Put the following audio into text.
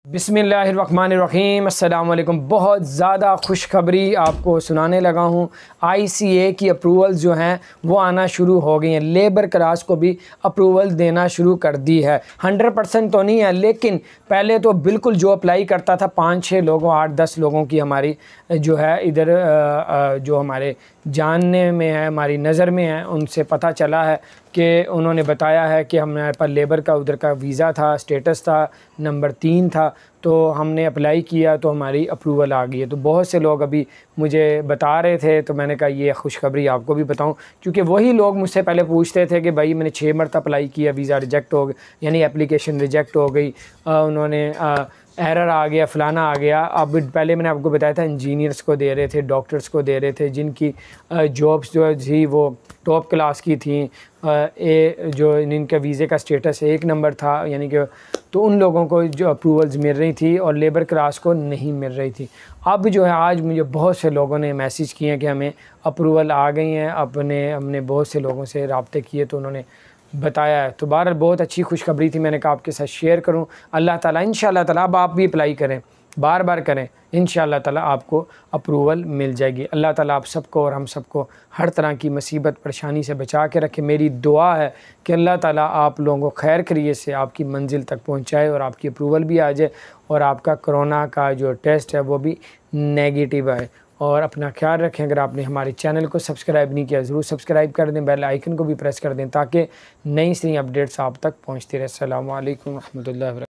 बिस्मिल्लाहिर्रहमानिर्रहीम। अस्सलाम वालेकुम। बहुत ज़्यादा खुशखबरी आपको सुनाने लगा हूँ। ICA की अप्रूवल्स जो हैं वो आना शुरू हो गई हैं। लेबर क्लास को भी अप्रूवल देना शुरू कर दी है। 100% तो नहीं है, लेकिन पहले तो बिल्कुल जो अप्लाई करता था 5-6 लोगों 8-10 लोगों की हमारी जो है इधर जो हमारे जानने में है, हमारी नज़र में है, उनसे पता चला है कि उन्होंने बताया है कि हमारे पास लेबर का उधर का वीज़ा था, स्टेटस था, नंबर 3 था, तो हमने अप्लाई किया तो हमारी अप्रूवल आ गई है। तो बहुत से लोग अभी मुझे बता रहे थे, तो मैंने कहा ये खुशखबरी आपको भी बताऊं, क्योंकि वही लोग मुझसे पहले पूछते थे कि भाई मैंने 6 मरतबा अप्लाई किया, वीज़ा रिजेक्ट हो गया, यानी एप्लीकेशन रिजेक्ट हो गई, उन्होंने एरर आ गया, फ़लाना आ गया। अब पहले मैंने आपको बताया था इंजीनियर्स को दे रहे थे, डॉक्टर्स को दे रहे थे, जिनकी जॉब्स जो थी वो टॉप क्लास की थी, जो इनका वीज़े का स्टेटस 1 नंबर था, यानी कि तो उन लोगों को जो अप्रूवल्स मिल रही थी और लेबर क्लास को नहीं मिल रही थी। अब जो है आज मुझे बहुत से लोगों ने मैसेज किए हैं कि हमें अप्रूवल आ गई हैं। हमने बहुत से लोगों से रब्ते किए तो उन्होंने बताया है। तो बहरहाल बहुत अच्छी खुशखबरी थी, मैंने कहा आपके साथ शेयर करूं। अल्लाह ताला इंशाअल्लाह ताला, अब आप भी अप्लाई करें, बार बार करें, इंशाअल्लाह ताला आपको अप्रूवल मिल जाएगी। अल्लाह ताला आप सबको और हम सबको हर तरह की मुसीबत परेशानी से बचा के रखे। मेरी दुआ है कि अल्लाह ताला आप लोगों को खैर खैरियत से आपकी मंजिल तक पहुंचाए और आपकी अप्रूवल भी आ जाए और आपका कोरोना का जो टेस्ट है वो भी नेगेटिव आए। और अपना ख्याल रखें। अगर आपने हमारे चैनल को सब्सक्राइब नहीं किया ज़रूर सब्सक्राइब कर दें, बेल आइकन को भी प्रेस कर दें ताकि नई अपडेट्स आप तक पहुंचती रहे। अस्सलामु अलैकुम रहमतुल्लाहि।